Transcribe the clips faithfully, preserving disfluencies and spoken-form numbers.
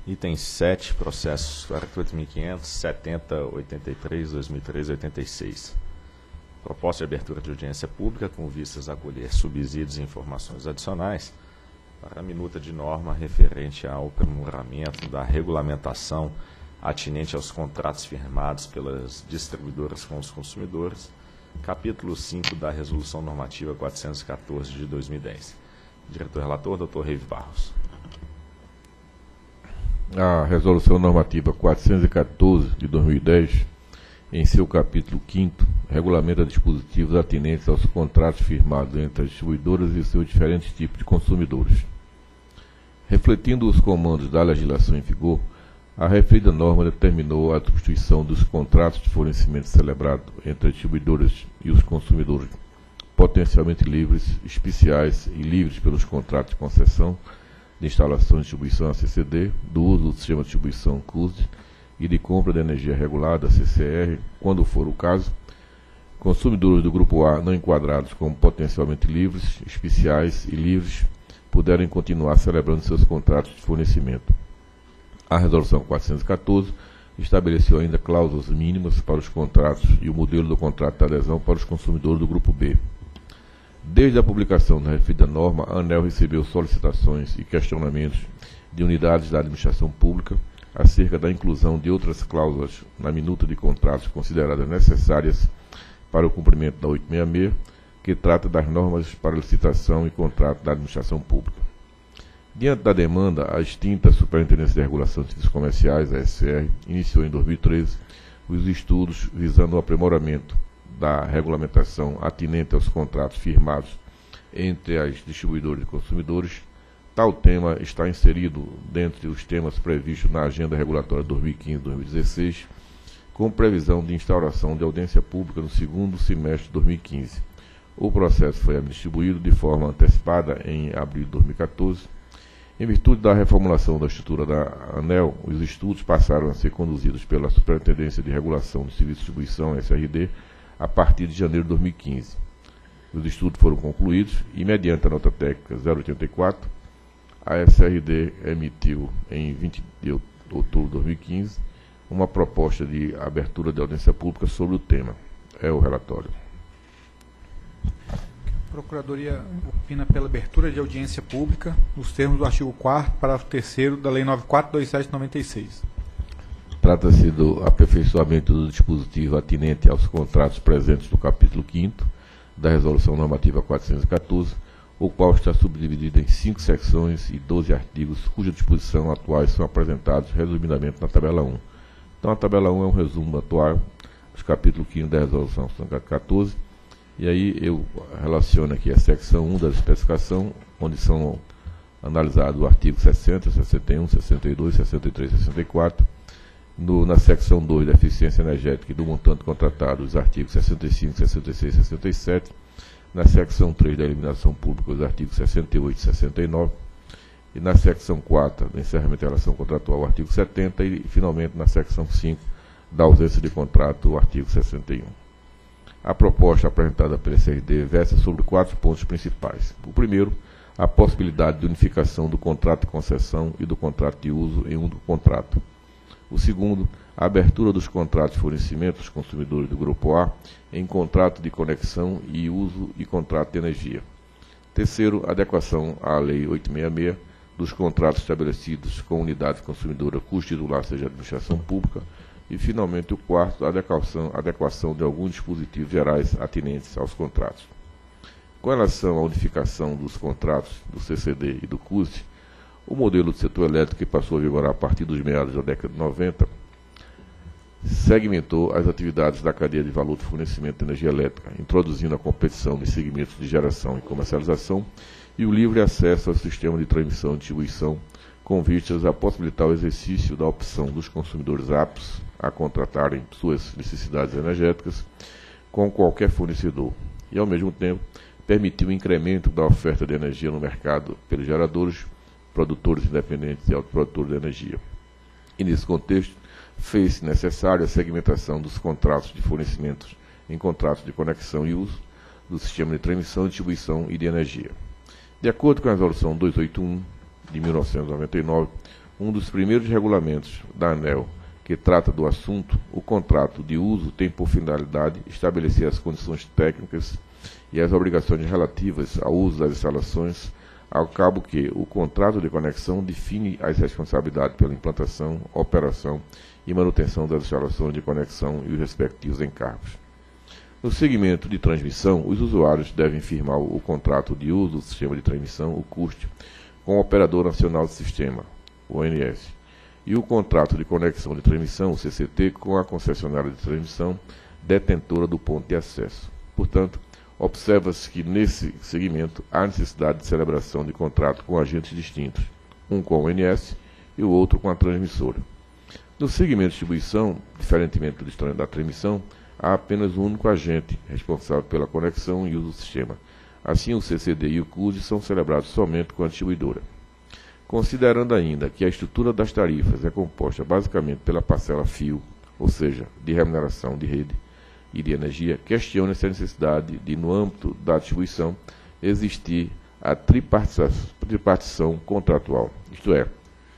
Item sete, processos quarenta e oito mil quinhentos, setenta, oitenta e três, dois mil e treze, oitenta e seis. Proposta de abertura de audiência pública com vistas a colher subsídios e informações adicionais para a minuta de norma referente ao aprimoramento da regulamentação atinente aos contratos firmados pelas distribuidoras com os consumidores, capítulo cinco da Resolução Normativa quatrocentos e quatorze de dois mil e dez. Diretor-relator, doutor Reive Barros. A Resolução Normativa quatrocentos e quatorze de dois mil e dez, em seu capítulo quinto, regulamenta dispositivos atinentes aos contratos firmados entre as distribuidoras e seus diferentes tipos de consumidores. Refletindo os comandos da legislação em vigor, a referida norma determinou a substituição dos contratos de fornecimento celebrado entre as distribuidoras e os consumidores potencialmente livres, especiais e livres pelos contratos de concessão, de instalação e distribuição A C C D, do uso do sistema de distribuição C U S D e de compra de energia regulada C C R, quando for o caso, consumidores do Grupo A não enquadrados como potencialmente livres, especiais e livres puderem continuar celebrando seus contratos de fornecimento. A Resolução quatrocentos e quatorze estabeleceu ainda cláusulas mínimas para os contratos e o modelo do contrato de adesão para os consumidores do Grupo B. Desde a publicação da referida norma, a ANEEL recebeu solicitações e questionamentos de unidades da administração pública acerca da inclusão de outras cláusulas na minuta de contratos consideradas necessárias para o cumprimento da oitocentos e sessenta e seis, que trata das normas para licitação e contrato da administração pública. Diante da demanda, a extinta Superintendência de Regulação de Serviços Comerciais, a S C R, iniciou em dois mil e treze os estudos visando o aprimoramento da regulamentação atinente aos contratos firmados entre as distribuidoras e consumidores. Tal tema está inserido dentre os temas previstos na Agenda Regulatória dois mil e quinze a dois mil e dezesseis, com previsão de instauração de audiência pública no segundo semestre de dois mil e quinze. O processo foi distribuído de forma antecipada em abril de dois mil e quatorze. Em virtude da reformulação da estrutura da ANEEL, os estudos passaram a ser conduzidos pela Superintendência de Regulação de Serviços de Distribuição, S R D, a partir de janeiro de dois mil e quinze. Os estudos foram concluídos e, mediante a nota técnica zero oitenta e quatro, a S R D emitiu, em vinte de outubro de dois mil e quinze, uma proposta de abertura de audiência pública sobre o tema. É o relatório. A Procuradoria opina pela abertura de audiência pública nos termos do artigo quarto, parágrafo terceiro da Lei nove mil quatrocentos e vinte e sete de noventa e seis. Trata-se do aperfeiçoamento do dispositivo atinente aos contratos presentes no capítulo quinto da Resolução Normativa quatrocentos e quatorze, o qual está subdividido em cinco secções e doze artigos, cuja disposição atuais são apresentados resumidamente na tabela um. Então, a tabela um é um resumo atual do capítulo quinto da Resolução quatorze, e aí eu relaciono aqui a secção um da especificação, onde são analisados o artigo sessenta, sessenta e um, sessenta e dois, sessenta e três e sessenta e quatro, No, na secção dois da eficiência energética e do montante contratado, os artigos sessenta e cinco, sessenta e seis e sessenta e sete, na secção três da eliminação pública, os artigos sessenta e oito e sessenta e nove, e na secção quatro do encerramento da relação contratual, o artigo setenta, e finalmente na secção cinco da ausência de contrato, o artigo sessenta e um. A proposta apresentada pela S R D versa sobre quatro pontos principais. O primeiro, a possibilidade de unificação do contrato de concessão e do contrato de uso em um contrato. O segundo, a abertura dos contratos de fornecimento dos consumidores do Grupo A em contrato de conexão e uso e contrato de energia. Terceiro, a adequação à Lei oitocentos e sessenta e seis dos contratos estabelecidos com unidade consumidora cujo titular seja a administração pública. E, finalmente, o quarto, a adequação, adequação de alguns dispositivos gerais atinentes aos contratos. Com relação à unificação dos contratos do C C D e do C U S D, o modelo do setor elétrico, que passou a vigorar a partir dos meados da década de noventa, segmentou as atividades da cadeia de valor de fornecimento de energia elétrica, introduzindo a competição nos segmentos de geração e comercialização e o livre acesso ao sistema de transmissão e distribuição, com vistas a possibilitar o exercício da opção dos consumidores aptos a contratarem suas necessidades energéticas com qualquer fornecedor e, ao mesmo tempo, permitir o incremento da oferta de energia no mercado pelos geradores, produtores independentes e autoprodutores de energia. E, nesse contexto, fez-se necessária a segmentação dos contratos de fornecimento em contratos de conexão e uso do sistema de transmissão, distribuição e de energia. De acordo com a Resolução duzentos e oitenta e um, de mil novecentos e noventa e nove, um dos primeiros regulamentos da ANEEL que trata do assunto, o contrato de uso tem por finalidade estabelecer as condições técnicas e as obrigações relativas ao uso das instalações, ao cabo que o contrato de conexão define as responsabilidades pela implantação, operação e manutenção das instalações de conexão e os respectivos encargos. No segmento de transmissão, os usuários devem firmar o contrato de uso do sistema de transmissão, o C U S T, com o Operador Nacional de Sistema, o O N S, e o contrato de conexão de transmissão, o C C T, com a concessionária de transmissão detentora do ponto de acesso. Portanto, observa-se que, nesse segmento, há necessidade de celebração de contrato com agentes distintos, um com o O N S e o outro com a transmissora. No segmento de distribuição, diferentemente do da transmissão, há apenas um único agente responsável pela conexão e uso do sistema. Assim, o C C D e o C U S D são celebrados somente com a distribuidora. Considerando ainda que a estrutura das tarifas é composta basicamente pela parcela fio, ou seja, de remuneração de rede e de energia, questiona-se a necessidade de, no âmbito da distribuição, existir a tripartição, tripartição contratual, isto é,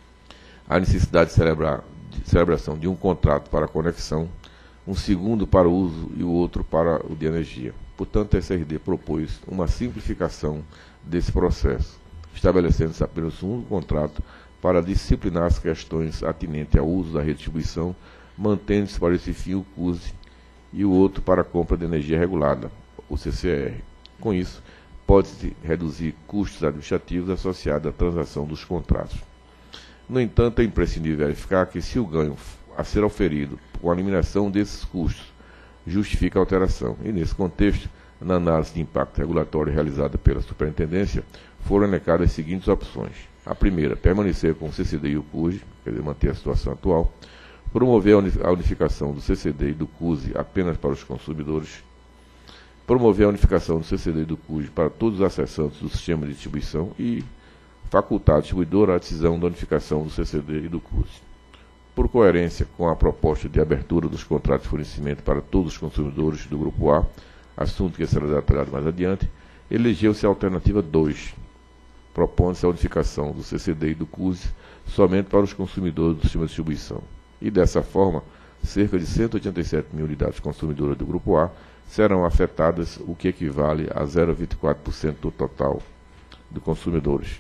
a necessidade de, celebrar, de celebração de um contrato para a conexão, um segundo para o uso e o outro para o de energia. Portanto, a S R D propôs uma simplificação desse processo, estabelecendo-se apenas um contrato para disciplinar as questões atinentes ao uso da redistribuição, mantendo-se para esse fim o C U S D e o outro para a compra de energia regulada, o C C R. Com isso, pode-se reduzir custos administrativos associados à transação dos contratos. No entanto, é imprescindível verificar que, se o ganho a ser oferido com a eliminação desses custos justifica a alteração, e nesse contexto, na análise de impacto regulatório realizada pela Superintendência, foram elencadas as seguintes opções. A primeira, permanecer com o C C D e o C U S D, quer dizer, manter a situação atual, promover a unificação do C C D e do C U S D apenas para os consumidores, promover a unificação do C C D e do C U S D para todos os acessantes do sistema de distribuição e facultar a distribuidora a decisão da unificação do C C D e do C U S D. Por coerência com a proposta de abertura dos contratos de fornecimento para todos os consumidores do Grupo A, assunto que será detalhado mais adiante, elegeu-se a alternativa dois, propondo-se a unificação do C C D e do C U S D somente para os consumidores do sistema de distribuição. E, dessa forma, cerca de cento e oitenta e sete mil unidades consumidoras do Grupo A serão afetadas, o que equivale a zero vírgula vinte e quatro por cento do total de consumidores.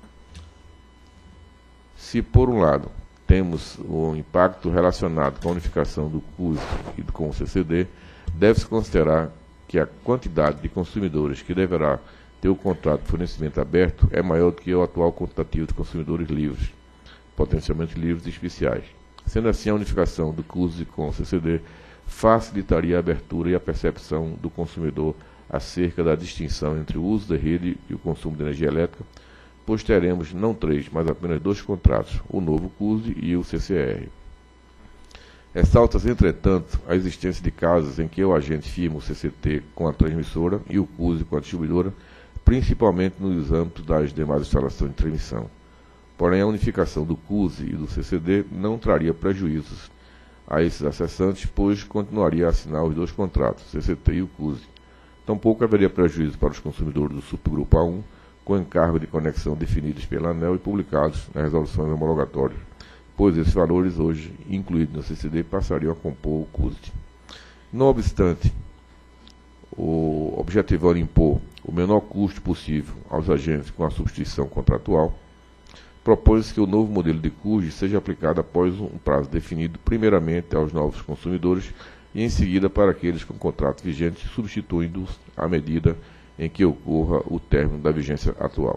Se, por um lado, temos o impacto relacionado com a unificação do C U S D e com o C C D, deve-se considerar que a quantidade de consumidores que deverá ter o contrato de fornecimento aberto é maior do que o atual quantitativo de consumidores livres, potencialmente livres e especiais. Sendo assim, a unificação do C U S D com o C C D facilitaria a abertura e a percepção do consumidor acerca da distinção entre o uso da rede e o consumo de energia elétrica, pois teremos não três, mas apenas dois contratos, o novo C U S D e o C C R. Ressalta-se, entretanto, a existência de casos em que o agente firma o C C T com a transmissora e o C U S D com a distribuidora, principalmente nos âmbitos das demais instalações de transmissão. Porém, a unificação do C U S D e do C C D não traria prejuízos a esses acessantes, pois continuaria a assinar os dois contratos, o C C T e o C U S D. Tampouco haveria prejuízo para os consumidores do subgrupo A um, com encargo de conexão definidos pela ANEEL e publicados nas resoluções homologatórias, pois esses valores hoje, incluídos no C C D, passariam a compor o C U S D. Não obstante, o objetivo de impor o menor custo possível aos agentes com a substituição contratual, propõe-se que o novo modelo de C U S D seja aplicado após um prazo definido, primeiramente aos novos consumidores e em seguida para aqueles com contrato vigente, substituindo-os à medida em que ocorra o término da vigência atual.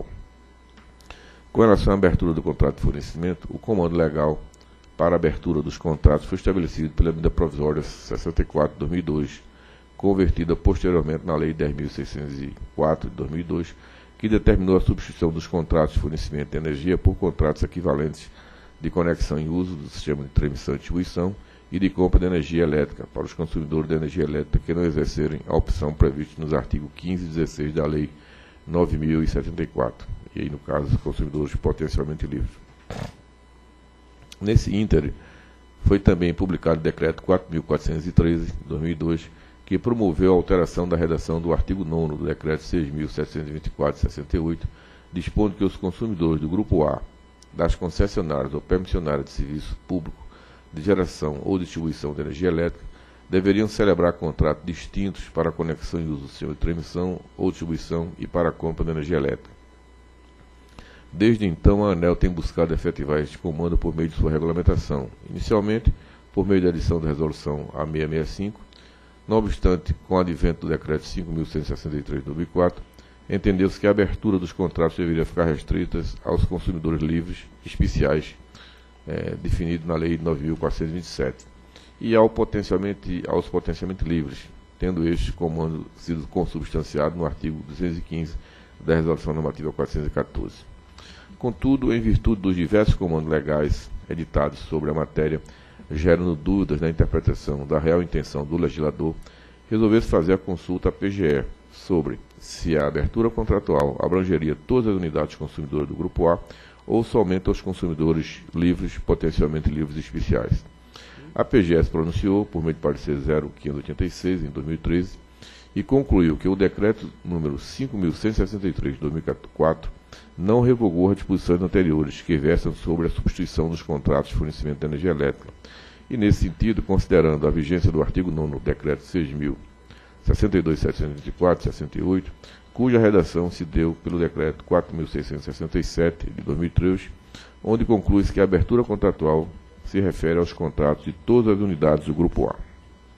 Com relação à abertura do contrato de fornecimento, o comando legal para a abertura dos contratos foi estabelecido pela Medida Provisória sessenta e quatro de dois mil e dois, convertida posteriormente na Lei dez mil seiscentos e quatro de dois mil e dois, que determinou a substituição dos contratos de fornecimento de energia por contratos equivalentes de conexão e uso do sistema de transmissão e distribuição e de compra de energia elétrica para os consumidores de energia elétrica que não exercerem a opção prevista nos artigos quinze e dezesseis da Lei nove mil e setenta e quatro, e aí, no caso, os consumidores potencialmente livres. Nesse íntere, foi também publicado o Decreto quatro mil quatrocentos e treze, de dois mil e dois, que promoveu a alteração da redação do artigo nono do Decreto seis mil setecentos e vinte e quatro, de sessenta e oito, dispondo que os consumidores do Grupo A das concessionárias ou permissionárias de serviço público de geração ou distribuição de energia elétrica deveriam celebrar contratos distintos para a conexão e uso do sistema de transmissão ou distribuição e para a compra de energia elétrica. Desde então, a ANEEL tem buscado efetivar este comando por meio de sua regulamentação, inicialmente por meio da edição da Resolução A seiscentos e sessenta e cinco, não obstante, com o advento do Decreto cinco mil cento e sessenta e três de dois mil e quatro, entendeu-se que a abertura dos contratos deveria ficar restrita aos consumidores livres especiais, é, definido na Lei nove mil quatrocentos e vinte e sete, e ao potencialmente, aos potencialmente livres, tendo este comando sido consubstanciado no artigo duzentos e quinze da Resolução Normativa quatrocentos e quatorze. Contudo, em virtude dos diversos comandos legais editados sobre a matéria, gerando dúvidas na interpretação da real intenção do legislador, resolveu-se fazer a consulta à P G E sobre se a abertura contratual abrangeria todas as unidades consumidoras do Grupo A ou somente aos consumidores livres, potencialmente livres especiais. A P G E se pronunciou, por meio de parecer zero quinhentos e oitenta e seis, em dois mil e treze, e concluiu que o Decreto número cinco mil cento e sessenta e três de dois mil e quatro não revogou as disposições anteriores que versam sobre a substituição dos contratos de fornecimento de energia elétrica. E, nesse sentido, considerando a vigência do artigo nono do Decreto seis mil sessenta e dois mil setecentos e vinte e quatro, sessenta e oito, cuja redação se deu pelo Decreto quatro mil seiscentos e sessenta e sete, de dois mil e treze, onde conclui-se que a abertura contratual se refere aos contratos de todas as unidades do Grupo A.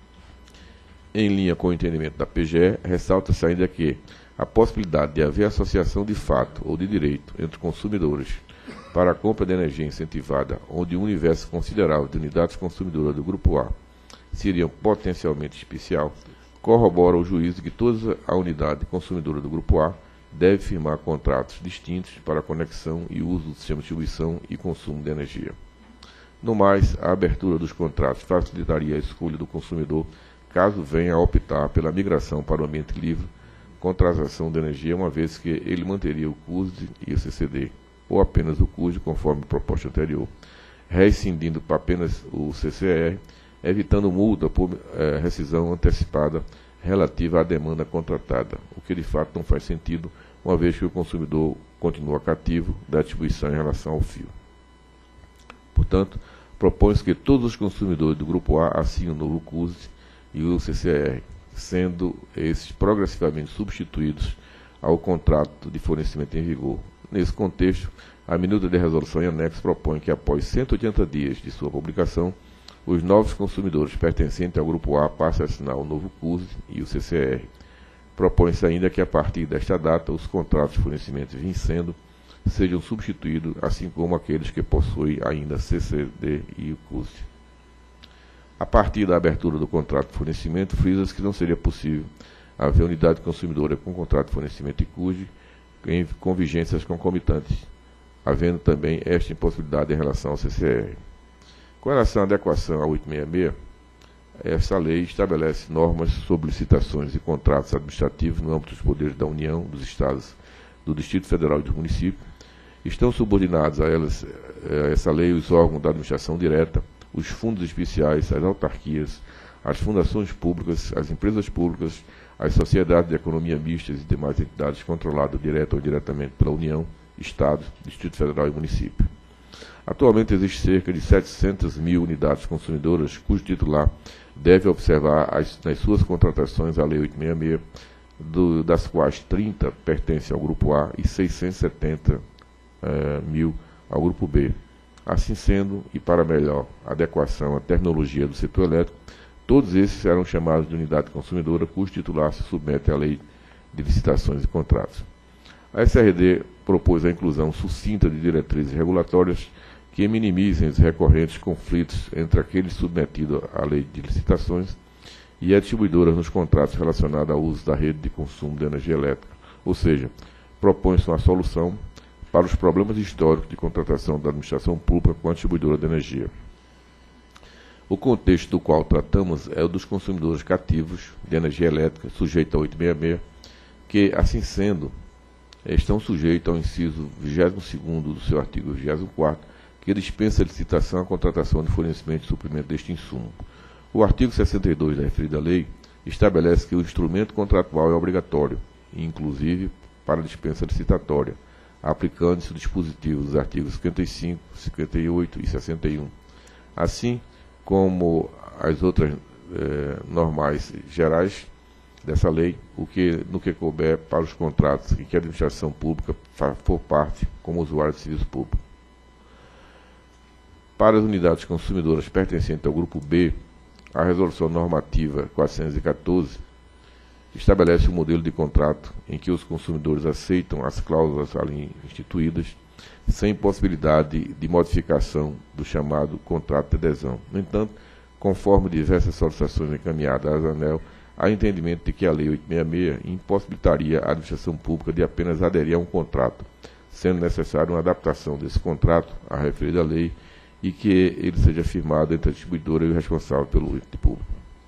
Em linha com o entendimento da P G E, ressalta-se ainda que a possibilidade de haver associação de fato ou de direito entre consumidores para a compra de energia incentivada, onde um universo considerável de unidades consumidoras do Grupo A seria potencialmente especial, corrobora o juízo de que toda a unidade consumidora do Grupo A deve firmar contratos distintos para a conexão e uso do sistema de distribuição e consumo de energia. No mais, a abertura dos contratos facilitaria a escolha do consumidor caso venha a optar pela migração para o ambiente livre com transação de energia, uma vez que ele manteria o C U S D e o C C D, ou apenas o C U S D, conforme proposta anterior, rescindindo para apenas o C C R, evitando multa por eh, rescisão antecipada relativa à demanda contratada, o que de fato não faz sentido, uma vez que o consumidor continua cativo da distribuição em relação ao fio. Portanto, propõe-se que todos os consumidores do Grupo A assinem o novo C U S D e o C C R, sendo esses progressivamente substituídos ao contrato de fornecimento em vigor. Nesse contexto, a minuta de resolução em anexo propõe que, após cento e oitenta dias de sua publicação, os novos consumidores pertencentes ao Grupo A passem a assinar o novo C U S D e o C C R. Propõe-se ainda que, a partir desta data, os contratos de fornecimento vencendo sejam substituídos, assim como aqueles que possuem ainda C C D e o C U S D. A partir da abertura do contrato de fornecimento, frisa-se que não seria possível haver unidade consumidora com contrato de fornecimento e C U S D com vigências concomitantes, havendo também esta impossibilidade em relação ao C C R. Com relação à adequação à oitocentos e sessenta e seis, essa lei estabelece normas sobre licitações e contratos administrativos no âmbito dos poderes da União, dos Estados, do Distrito Federal e do município. Estão subordinados a elas, a essa lei, os órgãos da administração direta, os fundos especiais, as autarquias, as fundações públicas, as empresas públicas, as sociedades de economia mistas e demais entidades controladas direta ou indiretamente pela União, Estado, Distrito Federal e município. Atualmente existe cerca de setecentas mil unidades consumidoras, cujo titular deve observar as, nas suas contratações a Lei oitocentos e sessenta e seis, do, das quais trinta pertencem ao Grupo A e seiscentos e setenta eh, mil ao Grupo B. Assim sendo, e para melhor adequação à terminologia do setor elétrico, todos esses serão chamados de unidade consumidora, cujo titular se submete à Lei de Licitações e Contratos. A S R D propôs a inclusão sucinta de diretrizes regulatórias que minimizem os recorrentes conflitos entre aqueles submetidos à Lei de Licitações e as distribuidoras nos contratos relacionados ao uso da rede de consumo de energia elétrica, ou seja, propõe-se uma solução para os problemas históricos de contratação da administração pública com a distribuidora de energia. O contexto do qual tratamos é o dos consumidores cativos de energia elétrica, sujeitos a oitocentos e sessenta e seis, que, assim sendo, estão sujeitos ao inciso vigésimo segundo do seu artigo vigésimo quarto, que dispensa a licitação à contratação de fornecimento e suprimento deste insumo. O artigo sessenta e dois da referida lei estabelece que o instrumento contratual é obrigatório, inclusive para a dispensa licitatória, aplicando-se o dispositivo dos artigos cinquenta e cinco, cinquenta e oito e sessenta e um, assim como as outras eh, normais gerais dessa lei, o que, no que couber para os contratos em que a administração pública for parte como usuário de serviço público. Para as unidades consumidoras pertencentes ao grupo B, a Resolução Normativa quatrocentos e quatorze estabelece um modelo de contrato em que os consumidores aceitam as cláusulas ali instituídas, sem possibilidade de modificação do chamado contrato de adesão. No entanto, conforme diversas solicitações encaminhadas à ANEEL, há entendimento de que a Lei oitocentos e sessenta e seis impossibilitaria a administração pública de apenas aderir a um contrato, sendo necessária uma adaptação desse contrato à referida lei e que ele seja firmado entre a distribuidora e o responsável pelo ente público.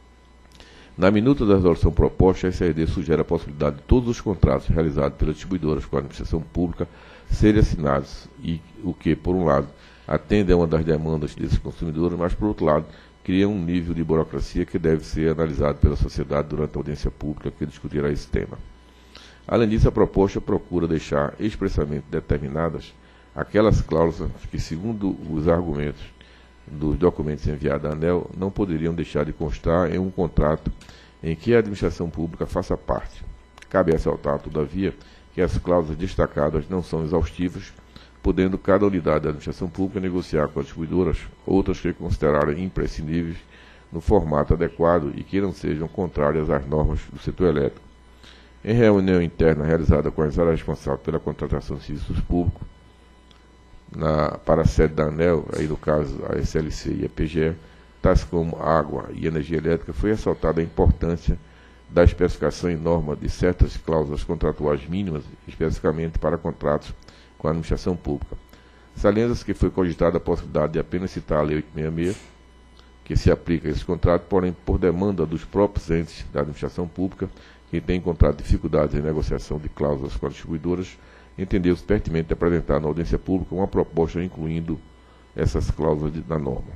Na minuta da resolução proposta, a S R D sugere a possibilidade de todos os contratos realizados pelas distribuidoras com a administração pública serem assinados, e o que, por um lado, atende a uma das demandas desses consumidores, mas, por outro lado, cria um nível de burocracia que deve ser analisado pela sociedade durante a audiência pública que discutirá esse tema. Além disso, a proposta procura deixar expressamente determinadas aquelas cláusulas que, segundo os argumentos dos documentos enviados à ANEEL, não poderiam deixar de constar em um contrato em que a administração pública faça parte. Cabe ressaltar, todavia, que as cláusulas destacadas não são exaustivas, podendo cada unidade da administração pública negociar com as distribuidoras outras que considerarem imprescindíveis no formato adequado e que não sejam contrárias às normas do setor elétrico. Em reunião interna realizada com as áreas responsáveis pela contratação de serviços públicos, na, para a sede da ANEEL, aí no caso a S L C e a P G E, tais como água e energia elétrica, foi ressaltada a importância da especificação em norma de certas cláusulas contratuais mínimas, especificamente para contratos com a administração pública. Salienta-se que foi cogitada a possibilidade de apenas citar a Lei oitocentos e sessenta e seis, que se aplica a esse contrato, porém, por demanda dos próprios entes da administração pública, que têm encontrado dificuldades em negociação de cláusulas com as distribuidoras, entendeu-se pertinente apresentar na audiência pública uma proposta incluindo essas cláusulas de, na norma.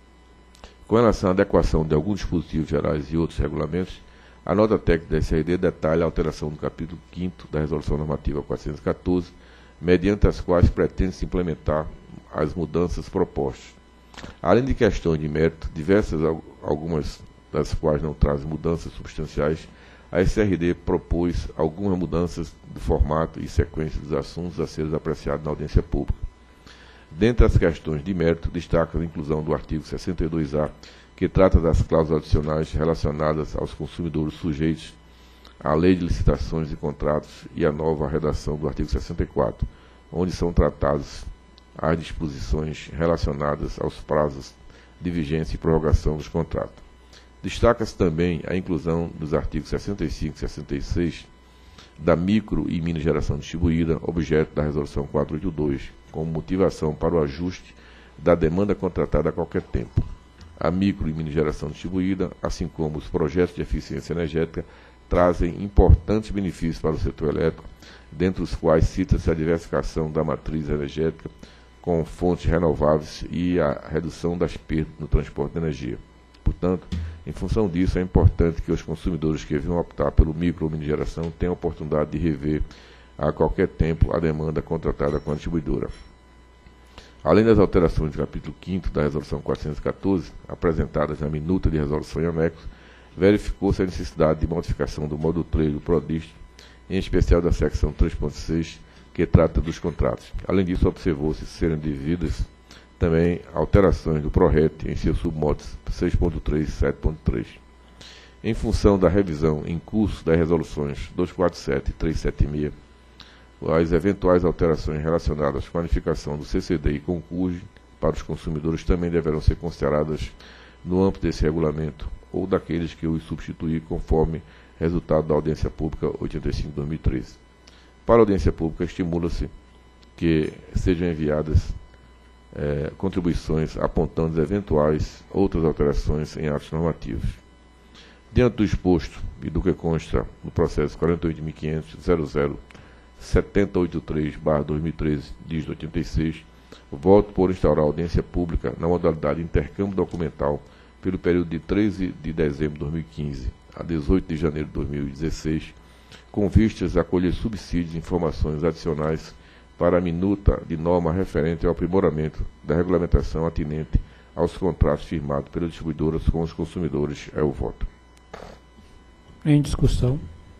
Com relação à adequação de alguns dispositivos gerais e outros regulamentos, a nota técnica da S R D detalha a alteração do capítulo quinto da Resolução Normativa quatrocentos e quatorze, mediante as quais pretende-se implementar as mudanças propostas. Além de questões de mérito, diversas, algumas das quais não trazem mudanças substanciais, a S R D propôs algumas mudanças do formato e sequência dos assuntos a serem apreciados na audiência pública. Dentre as questões de mérito, destaca a inclusão do artigo sessenta e dois A, que trata das cláusulas adicionais relacionadas aos consumidores sujeitos à Lei de Licitações e Contratos e a nova redação do artigo sessenta e quatro, onde são tratadas as disposições relacionadas aos prazos de vigência e prorrogação dos contratos. Destaca-se também a inclusão dos artigos sessenta e cinco e sessenta e seis da micro e mini geração distribuída, objeto da Resolução quatrocentos e oitenta e dois, como motivação para o ajuste da demanda contratada a qualquer tempo. A micro e mini geração distribuída, assim como os projetos de eficiência energética, trazem importantes benefícios para o setor elétrico, dentre os quais cita-se a diversificação da matriz energética com fontes renováveis e a redução das perdas no transporte de energia. Portanto, em função disso, é importante que os consumidores que venham optar pelo micro ou mini geração tenham a oportunidade de rever a qualquer tempo a demanda contratada com a distribuidora. Além das alterações do capítulo quinto da Resolução quatrocentos e quatorze, apresentadas na minuta de resolução em anexo, verificou-se a necessidade de modificação do módulo três do PRODIST, em especial da secção três ponto seis, que trata dos contratos. Além disso, observou-se serem devidas também alterações do PRORET em seus submodos seis ponto três e sete ponto três. Em função da revisão em curso das resoluções duzentos e quarenta e sete e trezentos e setenta e seis, as eventuais alterações relacionadas com a qualificação do C C D e concurso para os consumidores também deverão ser consideradas no âmbito desse regulamento ou daqueles que os substituir conforme resultado da audiência pública oitenta e cinco barra dois mil e treze. Para a audiência pública, estimula-se que sejam enviadas É, contribuições apontando eventuais outras alterações em atos normativos. Diante do exposto e do que consta no processo quarenta e oito mil quinhentos ponto zero zero setecentos e oitenta e três barra dois mil e treze, dígito oitenta e seis, voto por instaurar audiência pública na modalidade intercâmbio documental pelo período de treze de dezembro de dois mil e quinze a dezoito de janeiro de dois mil e dezesseis, com vistas a colher subsídios e informações adicionais para a minuta de norma referente ao aprimoramento da regulamentação atinente aos contratos firmados pelas distribuidoras com os consumidores. É o voto. Em discussão.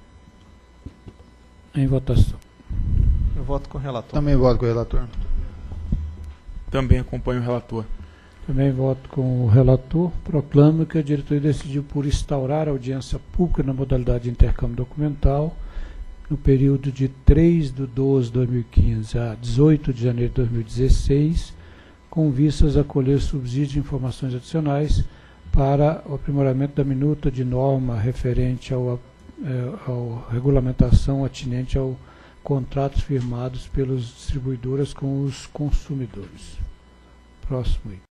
Em votação. Eu voto com o relator. Também voto com o relator. Também acompanho o relator. Também voto com o relator. Proclamo que a diretoria decidiu por instaurar audiência pública na modalidade de intercâmbio documental no período de três de doze de dois mil e quinze a dezoito de janeiro de dois mil e dezesseis, com vistas a colher subsídios e informações adicionais para o aprimoramento da minuta de norma referente ao, eh, ao regulamentação atinente ao contratos firmados pelas distribuidoras com os consumidores. Próximo item.